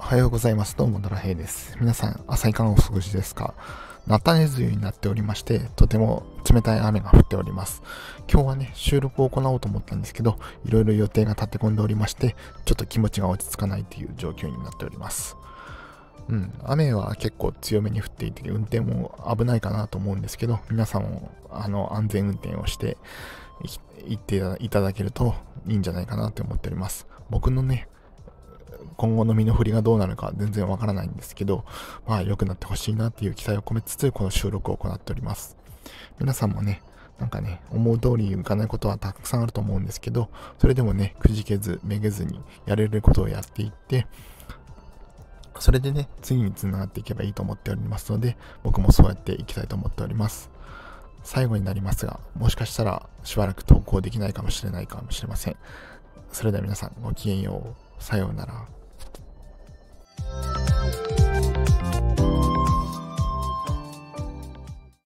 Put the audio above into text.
おはようございます。どうも、ドラヘイです。皆さん、朝いかがお過ごしですか？菜種梅雨になっておりまして、とても冷たい雨が降っております。今日はね、収録を行おうと思ったんですけど、いろいろ予定が立て込んでおりまして、ちょっと気持ちが落ち着かないという状況になっております。雨は結構強めに降っていて、運転も危ないかなと思うんですけど、皆さんも安全運転をして行っていただけるといいんじゃないかなと思っております。僕のね、今後の身の振りがどうなるか全然わからないんですけど、良くなってほしいなっていう期待を込めつつ、この収録を行っております。皆さんもね、思う通りいかないことはたくさんあると思うんですけど、それでもね、くじけず、めげずにやれることをやっていって、それでね、次につながっていけばいいと思っておりますので、僕もそうやっていきたいと思っております。最後になりますが、もしかしたらしばらく投稿できないかもしれません。それでは皆さん、ごきげんよう。さようなら。